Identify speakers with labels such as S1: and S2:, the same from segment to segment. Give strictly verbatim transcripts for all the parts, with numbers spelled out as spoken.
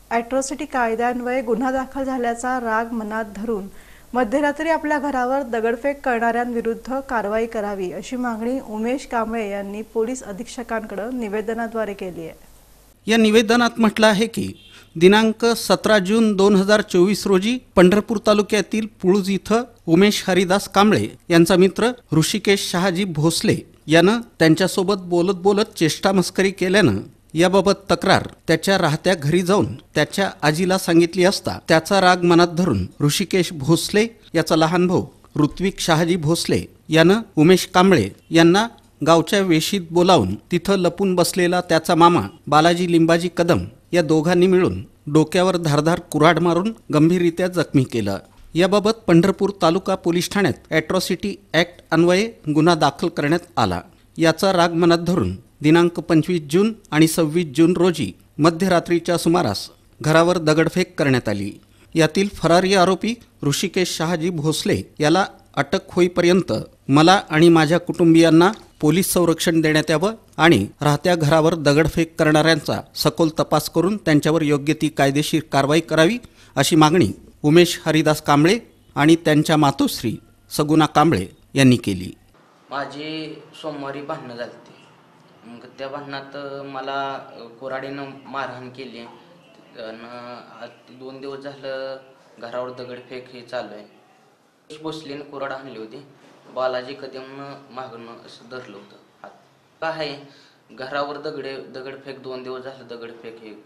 S1: Atrocity कायद्यान्वये गुन्हा दाखल झाल्याचा राग मनात धरून मध्यरात्री आपल्या घरावर दगडफेक करणाऱ्यांविरुद्ध कारवाई करावी अशी मागणी उमेश कांबळे यांनी पोलीस अधीक्षकांकडे निवेदनाद्वारे केली आहे।
S2: या निवेदनात म्हटलं आहे की दिनांक सतरा जून दोन हजार चोवीस रोजी पंढरपूर तालुक्यातील पुळूज इथं उमेश हरिदास कांबळे यांचा मित्र ऋषिकेश शहाजी भोसले यानं त्यांच्यासोबत बोलत बोलत चेष्टा मस्करी केल्यानं याबाबत तक्रार त्याच्या राहत्या घरी जाऊन त्याच्या आजीला सांगितली असता त्याचा राग मनात धरून ऋषिकेश भोसले याचा लहान भाऊ ऋत्विक शहाजी भोसले यानं उमेश कांबळे यांना गावच्या वेशीत बोलावून तिथं लपून बसलेला त्याचा मामा बालाजी लिंबाजी कदम या दोघांनी मिळून डोक्यावर धारधार कुऱ्हाड मारून गंभीररित्या जखमी केलं। याबाबत पंढरपूर तालुका पोलीस ठाण्यात ॲट्रॉसिटी ॲक्ट अन्वये गुन्हा दाखल करण्यात आला। याचा राग मनात धरून दिनांक पंचवीस जून आणि सव्वीस जून रोजी मध्यरात्रीच्या सुमारास घरावर दगडफेक करण्यात आली। यातील फरारी आरोपी ऋषिकेश शहाजी भोसले याला अटक होईपर्यंत मला आणि माझ्या कुटुंबियांना पोलीस संरक्षण देण्यात यावं आणि राहत्या घरावर दगडफेक करणाऱ्यांचा सखोल तपास करून त्यांच्यावर योग्य ती कायदेशीर कारवाई करावी अशी मागणी उमेश हरिदास कांबळे आणि त्यांच्या मातोश्री सगुना कांबळे यांनी केली।
S3: माझी सोमवारी भांडणं झाली, मग त्या भांडणात मला कुऱ्हाडीनं मारहाण केली आणि दोन दिवस झालं घरावर दगडफेक हे चालू आहे। भोसलेनं कुऱ्हाड आणली होती, बालाजी कदमनं मागणं असं धरलं होतं हात। काय आहे घरावर दगडे दगडफेक दोन दिवस झालं दगडफेक हे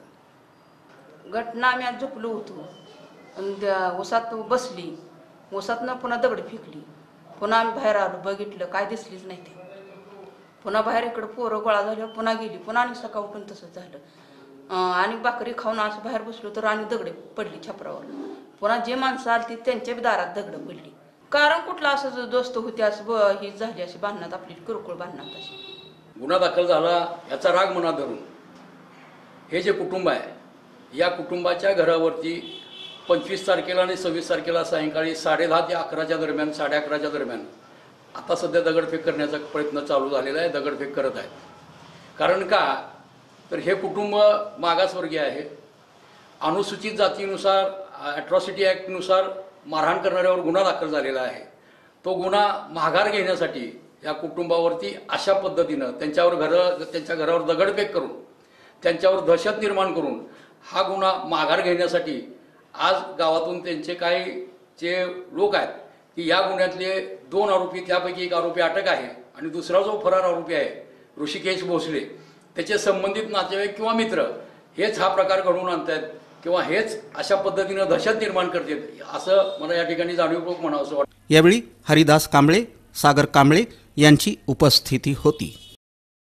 S4: घटना आम्ही आज झोपलो होतो आणि त्या उसात बसली, उसातनं पुन्हा दगड फेकली, पुन्हा आम्ही बाहेर आलो, बघितलं काय दिसलीच नाही ते। पुन्हा बाहेर इकडं पोरं गोळा झाल्यावर पुन्हा गेली, पुन्हा आणि सकाळ उठून तसंच झालं आणि भाकरी खाऊन असं बाहेर बसलो तर आणि दगडे पडली छपरावर। पुन्हा जे माणसं आली त्यांच्या बी दारात दगड पडली। कारण कुठलं असं दोस्त होते असं ही झाली अशी भांडणात आपली किरकोळ भांडणात अशी।
S5: गुन्हा दाखल झाला याचा राग मनात धरून हे जे कुटुंब आहे या कुटुंबाच्या घरावरती पंचवीस तारखेला आणि सव्वीस तारखेला सायंकाळी साडे दहा ते अकराच्या दरम्यान साडे अकराच्या दरम्यान आता सध्या दगडफेक करण्याचा प्रयत्न चालू झालेला आहे, दगडफेक करत आहेत। कारण का तर हे कुटुंब मागासवर्गीय आहे, अनुसूचित जातीनुसार ॲट्रॉसिटी ॲक्टनुसार मारहाण करणाऱ्यावर गुन्हा दाखल झालेला आहे। तो गुन्हा माघार घेण्यासाठी या कुटुंबावरती अशा पद्धतीनं त्यांच्यावर घर त्यांच्या घरावर दगडफेक करून त्यांच्यावर दहशत निर्माण करून हा गुन्हा माघार घेण्यासाठी आज गावातून त्यांचे काही जे लोक आहेत की या गुन्ह्यातले दोन आरोपी त्यापैकी एक आरोपी अटक आहे आणि दुसरा जो फरार आरोपी आहे ऋषिकेश भोसले त्याचे संबंधित नातेवाईक किंवा मित्र हेच हा प्रकार घडवून आणतात किंवा हेच अशा पद्धतीनं दहशत निर्माण करतात असं मला या ठिकाणी जाणीवपूर्वक म्हणावंसं वाटतं।
S2: यावेळी हरिदास कांबळे, सागर कांबळे यांची उपस्थिती होती।